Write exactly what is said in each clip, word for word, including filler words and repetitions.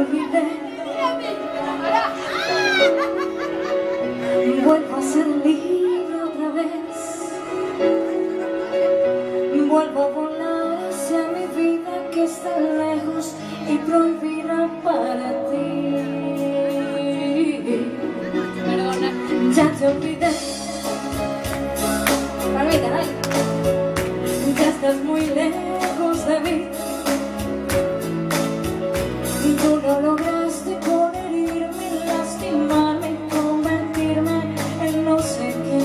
olvidé. Vuelvo a ser libre otra vez. Vuelvo a volar hacia mi vida que está lejos y prohibida para ti. Perdona. Ya te olvidé. Palmita, ay. Ya estás muy lejos de mí. Tú no lograste con herirme, lastimarme, convertirme en no sé qué.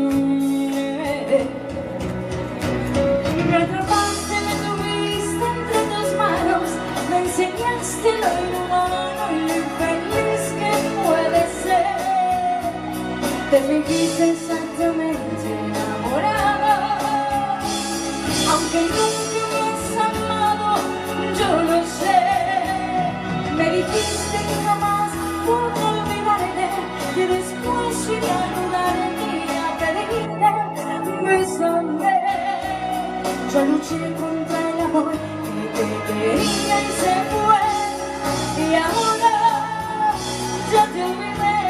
Me atrapaste, me tuviste entre tus manos, me enseñaste lo inhumano y lo infeliz que puede ser. Te fingiste exactamente enamorada, aunque nunca me has amado, yo lo sé. Me dijiste que jamás pude olvidarte, que después iba a ayudarte y a pedirte, bésame. Yo luché contra el amor que te quería y se fue, y ahora ya te olvidé.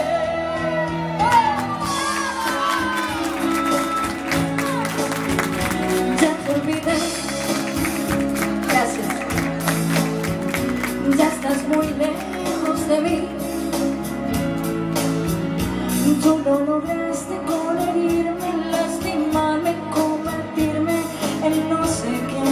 Ya te olvidé. Gracias. Ya estás muy lejos de mí. Tú no lograste con herirme, lastimarme, convertirme en no sé qué.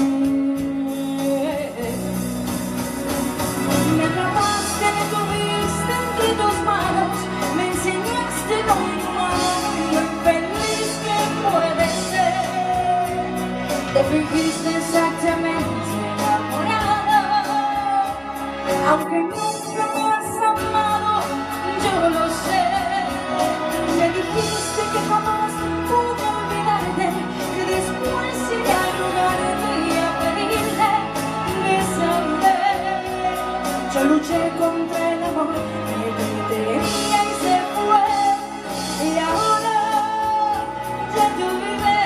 Me atrapaste, me tuviste entre tus manos, me enseñaste lo inhumano y lo infeliz que puede ser. Te fingiste exactamente enamorada, aunque nunca me has amado, yo lo sé. Me dijiste que jamás pude olvidarte, que después iba a rogarte y a pedirte, bésame. Yo luché contra el amor que te tenía y se fue, y ahora ya te olvidé.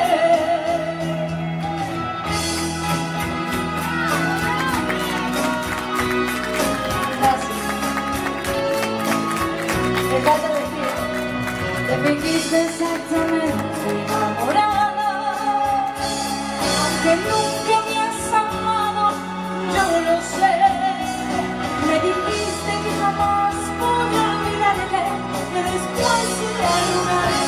Gracias. Me falta decir, te fingiste exactamente enamorada, aunque nunca me has amado, yo lo sé. Me dijiste que jamás podré olvidarte, que después iré a lugares